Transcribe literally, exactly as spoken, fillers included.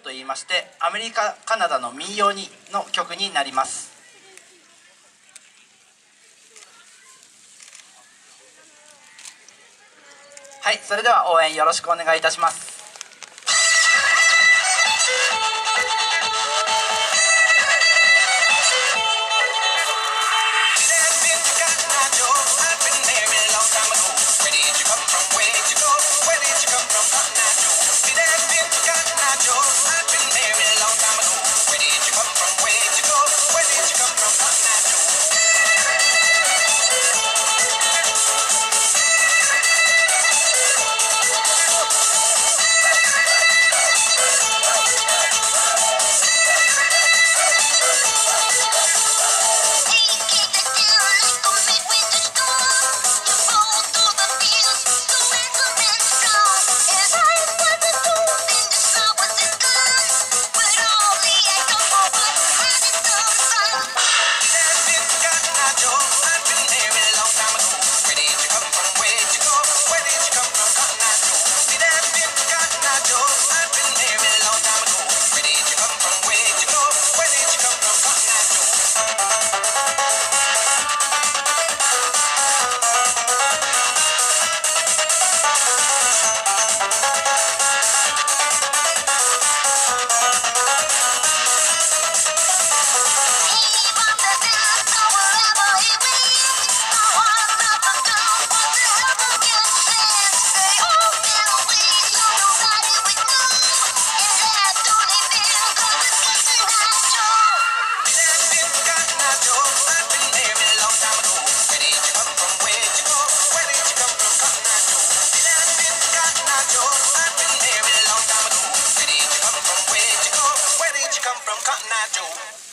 といいまして、アメリカカナダの民謡にの曲になります。はい、それでは応援よろしくお願いいたします。 From Cotton Eye Joe.